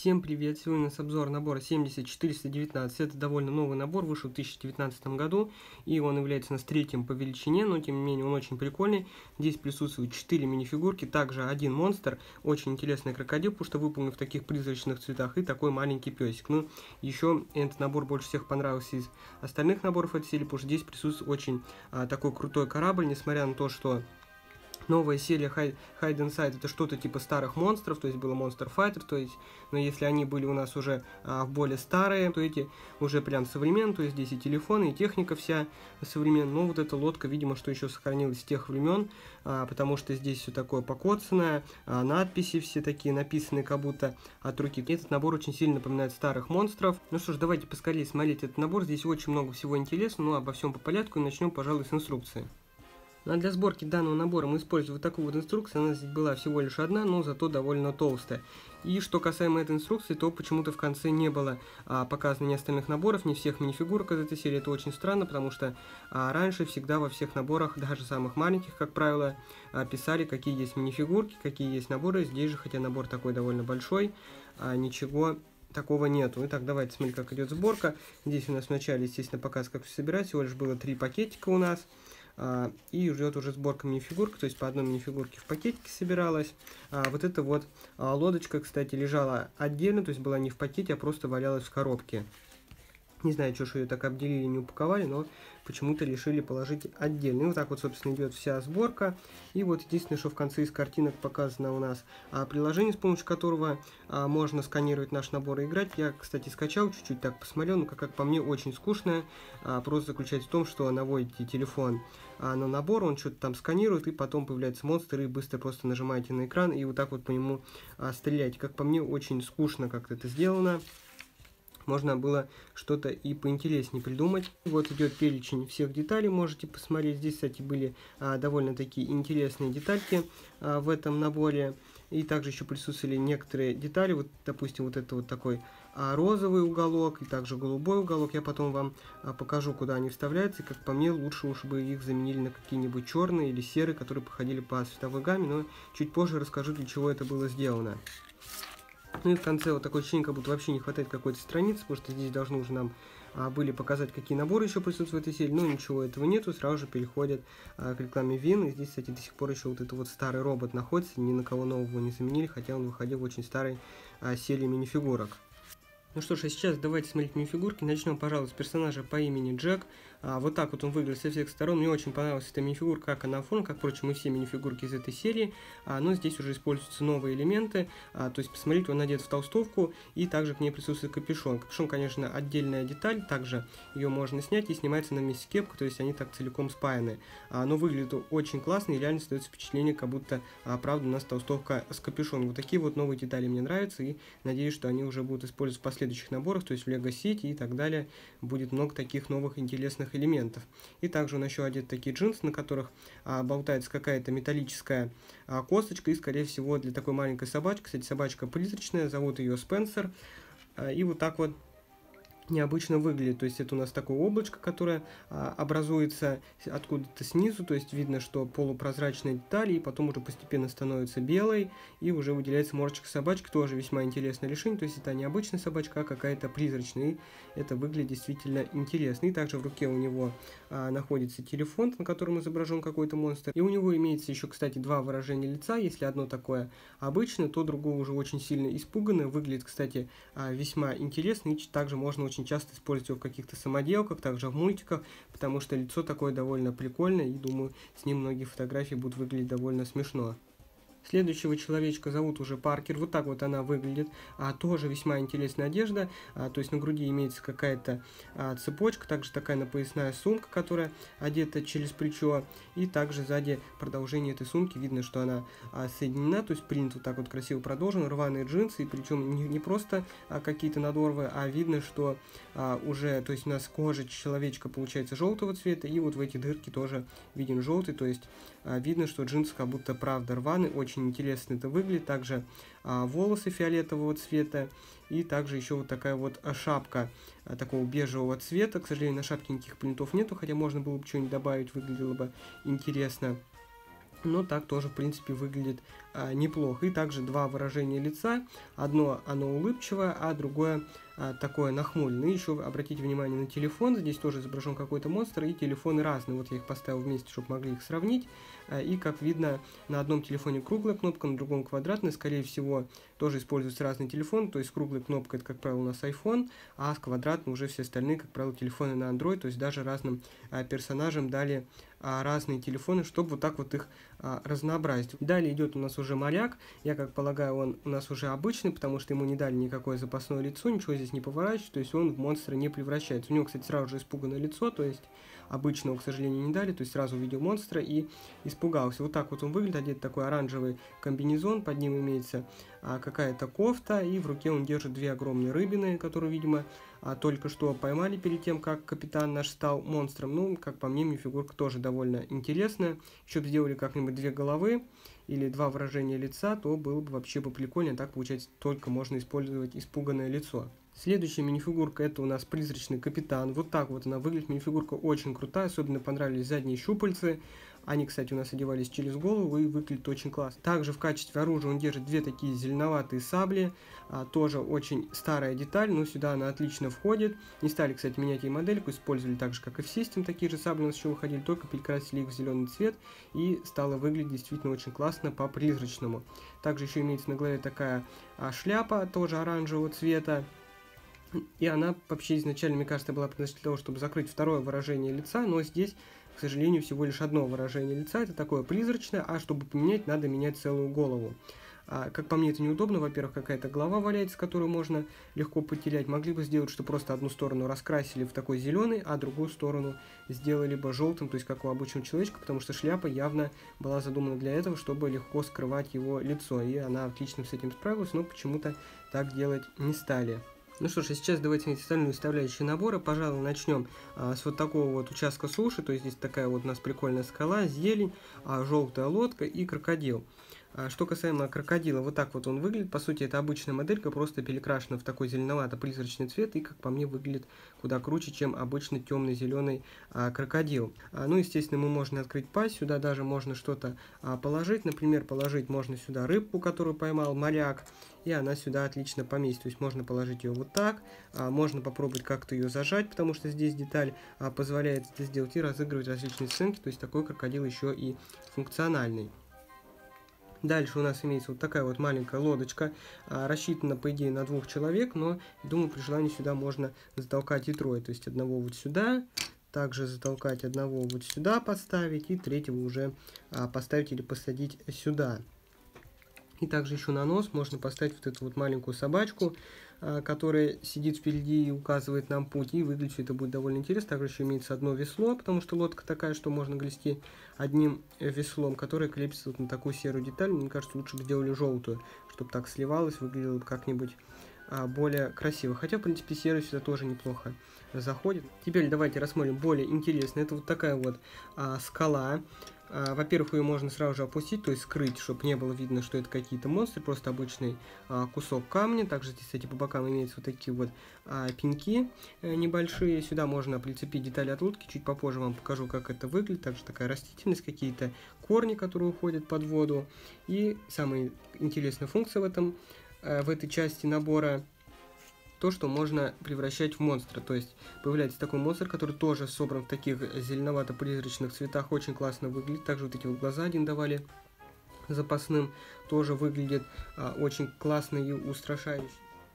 Всем привет! Сегодня у нас обзор набора 70419. Это довольно новый набор, вышел в 2019 году, и он является у нас третьим по величине, но тем не менее он очень прикольный. Здесь присутствуют 4 минифигурки, также один монстр, очень интересный крокодил, потому что выполнен в таких призрачных цветах, и такой маленький песик. Ну, еще этот набор больше всех понравился из остальных наборов этой серии, потому что здесь присутствует очень такой крутой корабль, несмотря на то, что новая серия Hide and Seek это что-то типа старых монстров, то есть было Monster Fighter, то есть, но если они были у нас уже более старые, то эти уже прям современные, то есть здесь и телефоны, и техника вся современная, но вот эта лодка, видимо, что еще сохранилась с тех времен, потому что здесь все такое покоцанное, надписи все такие написанные как будто от руки. Этот набор очень сильно напоминает старых монстров. Ну что ж, давайте поскорее смотреть этот набор, здесь очень много всего интересного, но обо всем по порядку, и начнем, пожалуй, с инструкции. Ну, а для сборки данного набора мы используем вот такую вот инструкцию, она здесь была всего лишь одна, но зато довольно толстая. И что касаемо этой инструкции, то почему-то в конце не было показано ни остальных наборов, ни всех минифигурок из этой серии. Это очень странно, потому что раньше всегда во всех наборах, даже самых маленьких, как правило, писали, какие есть минифигурки, какие есть наборы. Здесь же, хотя набор такой довольно большой, ничего такого нету. Итак, давайте смотреть, как идет сборка. Здесь у нас вначале, естественно, показ, как все собирать. Всего лишь было 3 пакетика у нас. И ждет уже сборка минифигурок, то есть по одной минифигурке в пакетике собиралась. Вот эта вот лодочка, кстати, лежала отдельно, то есть была не в пакете, а просто валялась в коробке. Не знаю, что ее так обделили, не упаковали, но почему-то решили положить отдельно. И вот так вот, собственно, идет вся сборка. И вот единственное, что в конце из картинок показано у нас приложение, с помощью которого можно сканировать наш набор и играть. Я, кстати, скачал, чуть-чуть так посмотрел, но, как по мне, очень скучное. Просто заключается в том, что наводите телефон на набор, он что-то там сканирует, и потом появляется монстр, и быстро просто нажимаете на экран, и вот так вот по нему стреляете. Как по мне, очень скучно как-то это сделано. Можно было что-то и поинтереснее придумать. Вот идет перечень всех деталей, можете посмотреть. Здесь, кстати, были довольно такие интересные детальки в этом наборе. И также еще присутствовали некоторые детали. Вот, допустим, вот это вот такой розовый уголок и также голубой уголок. Я потом вам покажу, куда они вставляются. И, как по мне, лучше уж бы их заменили на какие-нибудь черные или серые, которые походили по цветовой гамме. Но чуть позже расскажу, для чего это было сделано. Ну и в конце вот такое ощущение, как будто вообще не хватает какой-то страницы, потому что здесь должны уже нам были показать, какие наборы еще присутствуют в этой серии, но ничего этого нету, сразу же переходят к рекламе Вин, и здесь, кстати, до сих пор еще вот этот вот старый робот находится, ни на кого нового не заменили, хотя он выходил в очень старой серии минифигурок. Ну что ж, а сейчас давайте смотреть минифигурки. Начнем, пожалуй, с персонажа по имени Джек. Вот так вот он выглядит со всех сторон. Мне очень понравилась эта минифигурка, как она оформлена, как, впрочем, и все минифигурки из этой серии. Но здесь уже используются новые элементы. То есть, посмотрите, он одет в толстовку, и также к ней присутствует капюшон. Капюшон, конечно, отдельная деталь, также ее можно снять, и снимается на вместе с кепкой, то есть они так целиком спаяны. Но выглядит очень классно, и реально создается впечатление, как будто, правда, у нас толстовка с капюшоном. Вот такие вот новые детали мне нравятся, и надеюсь, что они уже будут использоваться в последующих наборах, то есть в Lego City и так далее. Будет много таких новых интересных элементов. И также он еще одет такие джинсы, на которых болтается какая-то металлическая косточка, и, скорее всего, для такой маленькой собачки. Кстати, собачка призрачная, зовут ее Спенсер. И вот так вот необычно выглядит, то есть это у нас такое облачко, которое образуется откуда-то снизу, то есть видно, что полупрозрачная деталь, и потом уже постепенно становится белой, и уже выделяется мордочка собачки, тоже весьма интересное решение, то есть это не обычная собачка, а какая-то призрачная, и это выглядит действительно интересно. И также в руке у него находится телефон, на котором изображен какой-то монстр, и у него имеется еще, кстати, два выражения лица, если одно такое обычное, то другое уже очень сильно испуганное, выглядит, кстати, весьма интересно, и также можно очень часто использовать его в каких-то самоделках, также в мультиках, потому что лицо такое довольно прикольное, и думаю, с ним многие фотографии будут выглядеть довольно смешно. Следующего человечка зовут уже Паркер, вот так вот она выглядит, тоже весьма интересная одежда, то есть на груди имеется какая-то цепочка, также такая напоясная сумка, которая одета через плечо, и также сзади продолжение этой сумки, видно, что она соединена, то есть принт вот так вот красиво продолжен, рваные джинсы, и причем не просто какие-то надорвы, а видно, что уже, то есть у нас кожа человечка получается желтого цвета, и вот в эти дырки тоже виден желтый, то есть видно, что джинсы как будто правда рваны, очень интересно это выглядит. Также волосы фиолетового цвета, и также еще вот такая вот шапка такого бежевого цвета. К сожалению, на шапке никаких принтов нету, хотя можно было бы что-нибудь добавить, выглядело бы интересно. Но так тоже, в принципе, выглядит неплохо. И также два выражения лица. Одно оно улыбчивое, а другое такое нахмуренное. И еще обратите внимание на телефон. Здесь тоже изображен какой-то монстр, и телефоны разные. Вот я их поставил вместе, чтобы могли их сравнить. И как видно, на одном телефоне круглая кнопка, на другом квадратная. Скорее всего, тоже используется разный телефон. То есть круглая кнопка — это, как правило, у нас iPhone, а с квадратной уже все остальные, как правило, телефоны на Android. То есть даже разным персонажам дали разные телефоны, чтобы вот так вот их разнообразить. Далее идет у нас уже моряк. Я как полагаю, он у нас уже обычный, потому что ему не дали никакое запасное лицо, ничего здесь не поворачивается, то есть он в монстра не превращается. У него, кстати, сразу же испуганное лицо, то есть обычного, к сожалению, не дали, то есть сразу увидел монстра и испугался. Вот так вот он выглядит, одет такой оранжевый комбинезон, под ним имеется какая-то кофта, и в руке он держит две огромные рыбины, которые, видимо, только что поймали перед тем, как капитан наш стал монстром. Ну, как по мне, фигурка тоже довольно интересная. Еще бы сделали как-нибудь две головы или два выражения лица, то было бы вообще прикольно. Так, получается, только можно использовать испуганное лицо. Следующая минифигурка — это у нас призрачный капитан. Вот так вот она выглядит. Минифигурка очень крутая, особенно понравились задние щупальцы. Они, кстати, у нас одевались через голову и выглядят очень классно. Также в качестве оружия он держит две такие зеленоватые сабли. Тоже очень старая деталь, но сюда она отлично входит. Не стали, кстати, менять ей модельку, использовали так же, как и в System, такие же сабли у нас еще выходили, только перекрасили их в зеленый цвет, и стало выглядеть действительно очень классно по-призрачному. Также еще имеется на голове такая шляпа, тоже оранжевого цвета. И она вообще изначально, мне кажется, была предназначена для того, чтобы закрыть второе выражение лица, но здесь, к сожалению, всего лишь одно выражение лица, это такое призрачное, а чтобы поменять, надо менять целую голову. Как по мне, это неудобно. Во-первых, какая-то голова валяется, которую можно легко потерять. Могли бы сделать, что просто одну сторону раскрасили в такой зеленый, а другую сторону сделали бы желтым, то есть как у обычного человечка, потому что шляпа явно была задумана для этого, чтобы легко скрывать его лицо. И она отлично с этим справилась, но почему-то так делать не стали. Ну что ж, а сейчас давайте найти остальную составляющую набора. Пожалуй, начнем с вот такого вот участка суши. То есть здесь такая вот у нас прикольная скала, зелень, желтая лодка и крокодил. Что касаемо крокодила, вот так вот он выглядит. По сути, это обычная моделька, просто перекрашена в такой зеленовато-призрачный цвет. И, как по мне, выглядит куда круче, чем обычный темно-зеленый крокодил. Ну, естественно, ему можно открыть пасть. Сюда даже можно что-то положить. Например, положить можно сюда рыбку, которую поймал моряк. И она сюда отлично поместится. То есть можно положить ее вот так. Можно попробовать как-то ее зажать, потому что здесь деталь позволяет это сделать. И разыгрывать различные сценки. То есть такой крокодил еще и функциональный. Дальше у нас имеется вот такая вот маленькая лодочка, рассчитана, по идее, на 2 человек, но, думаю, при желании сюда можно затолкать и трое. То есть одного вот сюда, также затолкать одного вот сюда поставить, и третьего уже поставить или посадить сюда. И также еще на нос можно поставить вот эту вот маленькую собачку, которая сидит впереди и указывает нам путь, и выглядит все это будет довольно интересно. Также еще имеется одно весло, потому что лодка такая, что можно грести одним веслом, которое крепится вот на такую серую деталь. Мне кажется, лучше бы сделали желтую, чтобы так сливалось, выглядело как-нибудь более красиво. Хотя, в принципе, серый сюда тоже неплохо заходит. Теперь давайте рассмотрим более интересно. Это вот такая вот скала. Во-первых, ее можно сразу же опустить, то есть скрыть, чтобы не было видно, что это какие-то монстры, просто обычный кусок камня. Также здесь, кстати, по бокам имеются вот такие вот пеньки небольшие. Сюда можно прицепить детали от лодки, чуть попозже вам покажу, как это выглядит. Также такая растительность, какие-то корни, которые уходят под воду. И самая интересная функция в этой части набора — то, что можно превращать в монстра. То есть появляется такой монстр, который тоже собран в таких зеленовато-призрачных цветах, очень классно выглядит. Также вот эти вот глаза один давали запасным, тоже выглядит очень классно и устрашающе.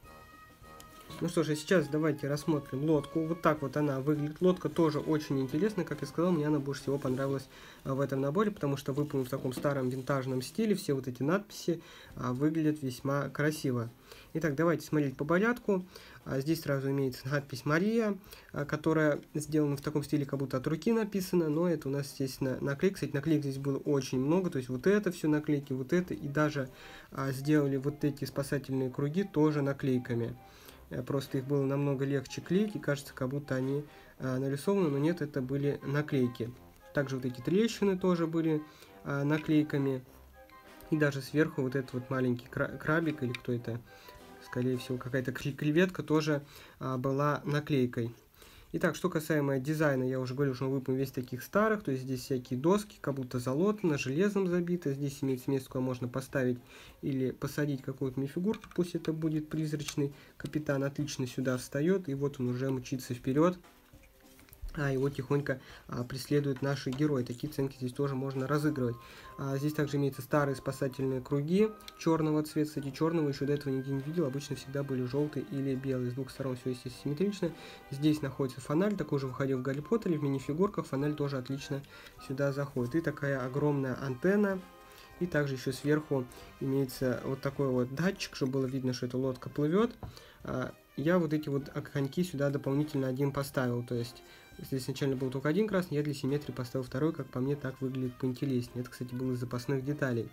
Ну что ж, а сейчас давайте рассмотрим лодку. Вот так вот она выглядит. Лодка тоже очень интересная, как я сказал, мне она больше всего понравилась в этом наборе, потому что выполнена в таком старом винтажном стиле. Все вот эти надписи выглядят весьма красиво. Итак, давайте смотреть по порядку. Здесь сразу имеется надпись «Мария», которая сделана в таком стиле, как будто от руки написана, но это у нас, естественно, наклейка. Кстати, наклеек здесь было очень много, то есть вот это все наклейки, вот это, и даже сделали вот эти спасательные круги тоже наклейками. Просто их было намного легче клеить, и кажется, как будто они нарисованы, но нет, это были наклейки. Также вот эти трещины тоже были наклейками. И даже сверху вот этот вот маленький крабик, или кто это, скорее всего, какая-то креветка, тоже была наклейкой. Итак, что касаемо дизайна, я уже говорил, что он выполнен весь таких старых, то есть здесь всякие доски, как будто залатано, железом забито, здесь имеется место, куда можно поставить или посадить какую-то минифигурку, пусть это будет призрачный капитан, отлично сюда встает, и вот он уже мчится вперед. Его тихонько преследуют наши герои. Такие сценки здесь тоже можно разыгрывать. Здесь также имеются старые спасательные круги черного цвета. Кстати, черного еще до этого нигде не видел. Обычно всегда были желтые или белые. С двух сторон все, естественно, симметрично. Здесь находится фонарь. Такой же выходил в Гарри Поттере. В минифигурках фонарь тоже отлично сюда заходит. И такая огромная антенна. И также еще сверху имеется вот такой вот датчик, чтобы было видно, что эта лодка плывет. Я вот эти вот огоньки сюда дополнительно один поставил. То есть здесь изначально был только один красный, я для симметрии поставил второй, как по мне, так выглядит поинтереснее. Это, кстати, было из запасных деталей.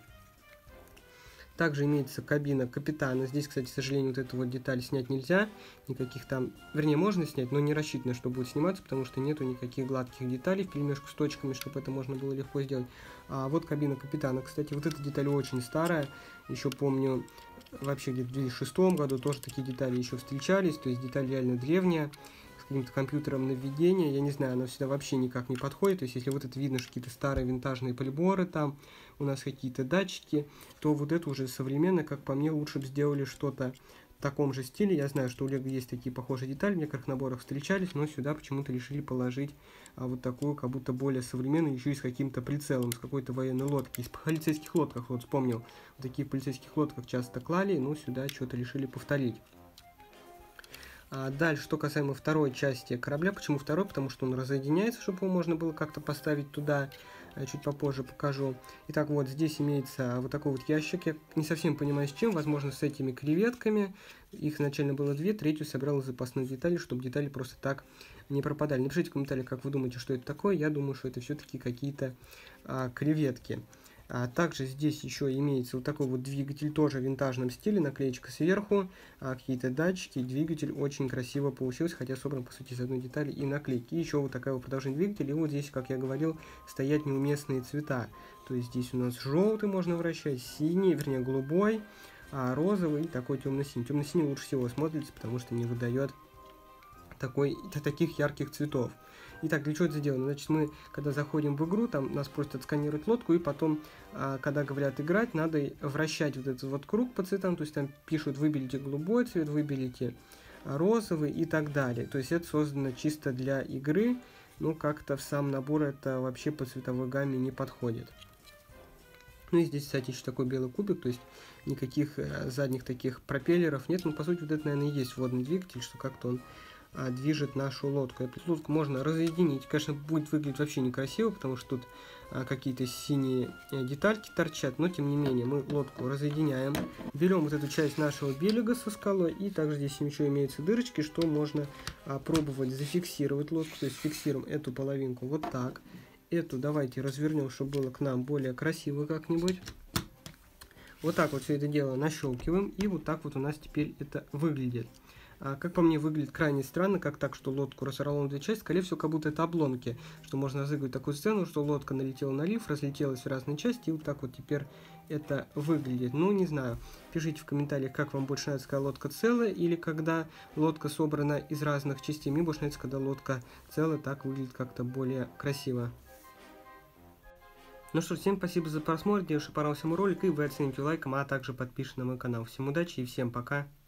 Также имеется кабина капитана. Здесь, кстати, к сожалению, вот эту вот деталь снять нельзя. Никаких там... Вернее, можно снять, но не рассчитано, что будет сниматься, потому что нету никаких гладких деталей вперемешку с точками, чтобы это можно было легко сделать. Вот кабина капитана. Кстати, вот эта деталь очень старая. Еще помню, вообще где-то в 2006 году тоже такие детали еще встречались. То есть деталь реально древняя, с каким-то компьютером наведения. Я не знаю, она сюда вообще никак не подходит. То есть если вот это видно, что какие-то старые винтажные приборы там, у нас какие-то датчики, то вот это уже современно, как по мне, лучше бы сделали что-то в таком же стиле. Я знаю, что у Лего есть такие похожие детали, в некоторых наборах встречались, но сюда почему-то решили положить вот такую, как будто более современную, еще и с каким-то прицелом, с какой-то военной лодки. Из полицейских лодках, вот вспомнил, в таких полицейских лодках часто клали, но сюда что-то решили повторить. Дальше, что касаемо второй части корабля. Почему второй? Потому что он разъединяется, чтобы его можно было как-то поставить туда. Чуть попозже покажу. Итак, вот здесь имеется вот такой вот ящик. Я не совсем понимаю с чем. Возможно, с этими креветками. Их изначально было две. Третью собрал из запасных деталей, чтобы детали просто так не пропадали. Напишите в комментариях, как вы думаете, что это такое. Я думаю, что это все-таки какие-то креветки. Также здесь еще имеется вот такой вот двигатель, тоже в винтажном стиле, наклеечка сверху, какие-то датчики, двигатель очень красиво получился, хотя собран по сути из одной детали и наклейки. И еще вот такая вот продолжение двигателя, и вот здесь, как я говорил, стоят неуместные цвета. То есть здесь у нас желтый можно вращать, синий, вернее голубой, розовый и такой темно-синий. Темно-синий лучше всего смотрится, потому что не выдает таких ярких цветов. Итак, для чего это сделано? Значит, мы, когда заходим в игру, там нас просят отсканировать лодку, и потом, когда говорят играть, надо вращать вот этот вот круг по цветам, то есть там пишут, выберите голубой цвет, выберите розовый и так далее. То есть это создано чисто для игры, но как-то в сам набор это вообще по цветовой гамме не подходит. Ну и здесь, кстати, еще такой белый кубик, то есть никаких задних таких пропеллеров нет. Ну, по сути, вот это, наверное, и есть водный двигатель, что как-то он движет нашу лодку. Эту лодку можно разъединить. Конечно, будет выглядеть вообще некрасиво, потому что тут какие-то синие детальки торчат, но тем не менее мы лодку разъединяем. Берем вот эту часть нашего берега со скалой, и также здесь еще имеются дырочки, что можно пробовать зафиксировать лодку. То есть фиксируем эту половинку вот так. Эту давайте развернем, чтобы было к нам более красиво как-нибудь. Вот так вот все это дело нащелкиваем, и вот так вот у нас теперь это выглядит. Как по мне, выглядит крайне странно, как так, что лодку разорвало на две части. Скорее всего, как будто это обломки, что можно разыграть такую сцену, что лодка налетела на риф, разлетелась в разные части, и вот так вот теперь это выглядит. Ну, не знаю, пишите в комментариях, как вам больше нравится, когда лодка целая, или когда лодка собрана из разных частей. Мне больше нравится, когда лодка целая, так выглядит как-то более красиво. Ну что ж, всем спасибо за просмотр, если понравился мой ролик, и вы оцените лайком, а также подпишитесь на мой канал. Всем удачи и всем пока!